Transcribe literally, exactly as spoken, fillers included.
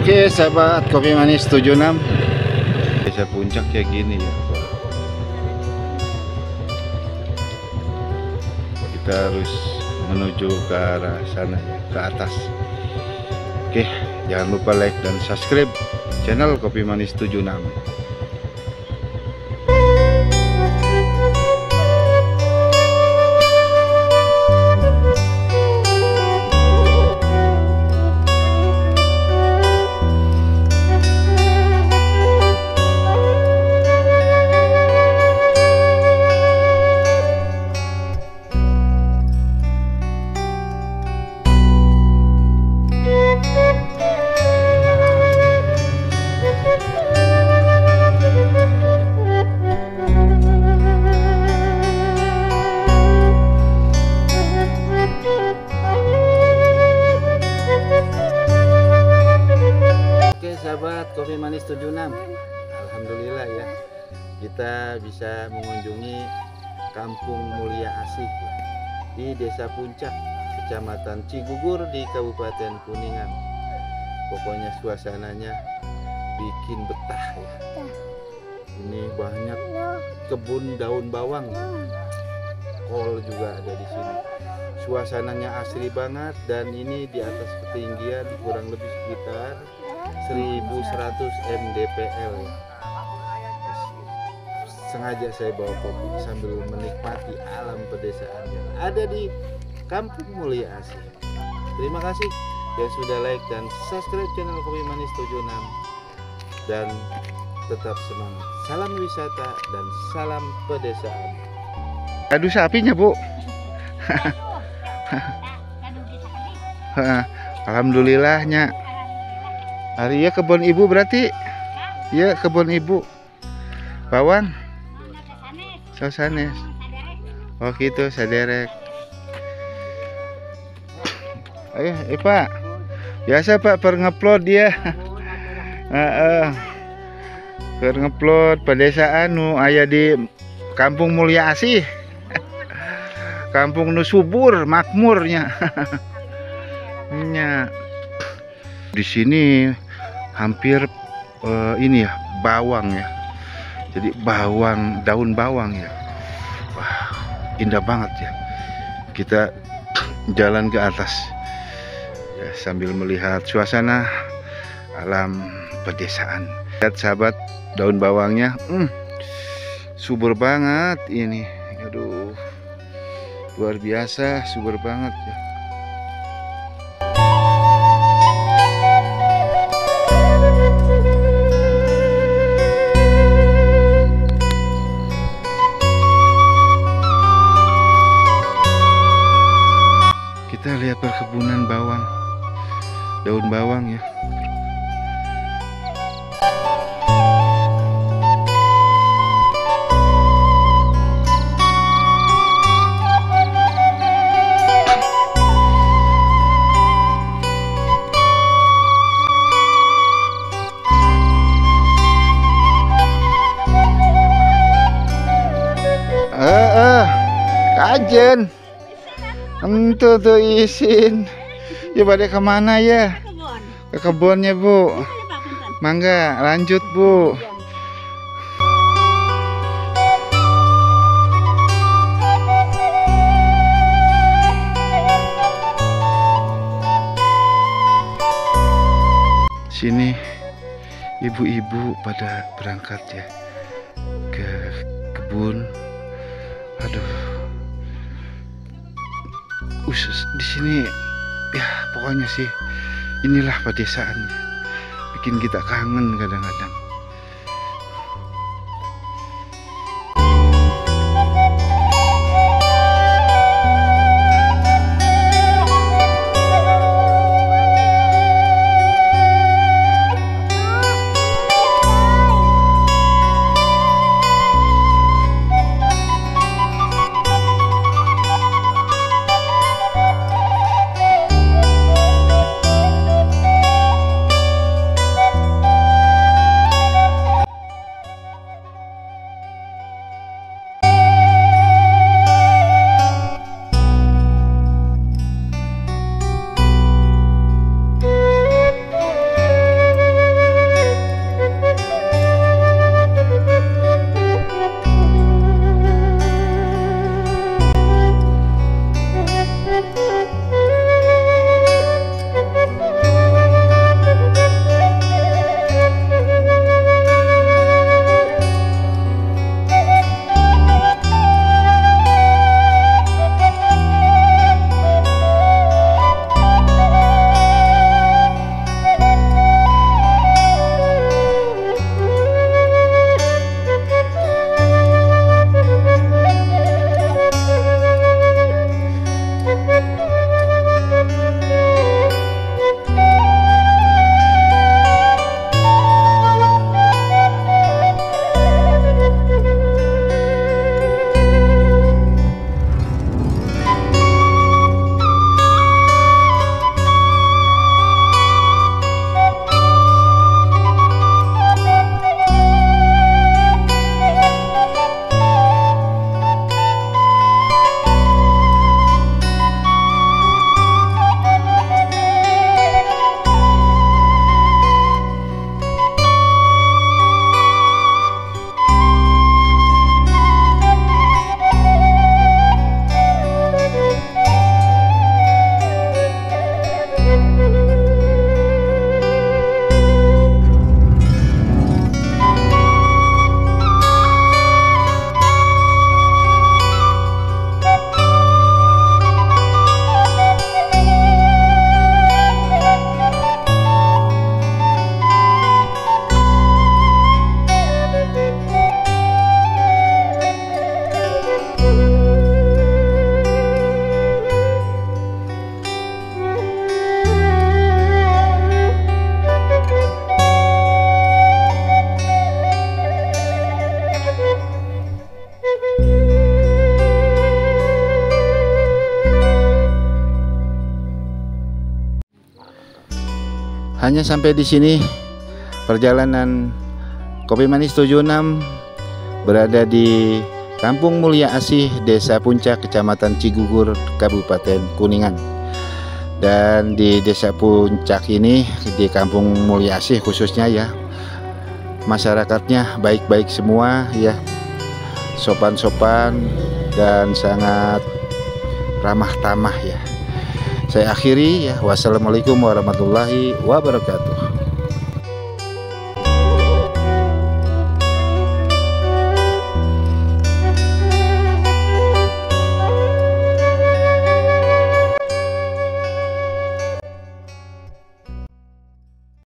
Oke sahabat Kopi Manis tujuh enam, Desa Puncak kayak gini ya. Kita harus menuju ke arah sana ya, ke atas. Oke, jangan lupa like dan subscribe channel Kopi Manis tujuh enam. Sahabat Kopi Manis tujuh enam, alhamdulillah ya, kita bisa mengunjungi Kampung Mulia Asih ya, di Desa Puncak, Kecamatan Cigugur di Kabupaten Kuningan. Pokoknya suasananya bikin betah ya. Ini banyak kebun daun bawang, kol juga ada di sini. Suasananya asri banget, dan ini di atas ketinggian kurang lebih sekitar seribu seratus mdpl ya. Sengaja saya bawa kopi sambil menikmati alam pedesaan yang ada di Kampung Mulia Asih. Terima kasih yang sudah like dan subscribe channel Kopi Manis tujuh enam, dan tetap semangat. Salam wisata dan salam pedesaan. Aduh sapinya bu. Alhamdulillahnya. Hari ya kebun ibu berarti. Ya kebun ibu. Bawang. Sosanes. Oh gitu saderek. Ayo, eh Pak. Biasa Pak per ngupload dia. Heeh. Per ngupload pedesaan nu aya di Kampung Mulia Asih. Kampung nu subur makmurnya. Nya. Di sini hampir uh, ini ya, bawang ya. Jadi bawang, daun bawang ya. Wah, indah banget ya. Kita jalan ke atas ya, sambil melihat suasana alam pedesaan. Lihat sahabat, daun bawangnya hmm, subur banget ini. Aduh, luar biasa, subur banget ya. Kita lihat perkebunan bawang, daun bawang ya. Eh, eh, kajen. Entu tuh isin. Ya pada kemana ya? Ke kebunnya bu. Mangga lanjut bu. Sini ibu-ibu pada berangkat ya ke kebun. Aduh. Usus di sini ya, pokoknya sih inilah pedesaannya, bikin kita kangen kadang-kadang. hanya sampai di sini perjalanan Kopi Manis tujuh enam berada di Kampung Mulya Asih, Desa Puncak, Kecamatan Cigugur, Kabupaten Kuningan. Dan di Desa Puncak ini, di Kampung Mulya Asih khususnya ya, masyarakatnya baik-baik semua ya, sopan-sopan dan sangat ramah tamah ya. Saya akhiri ya, wassalamualaikum warahmatullahi wabarakatuh.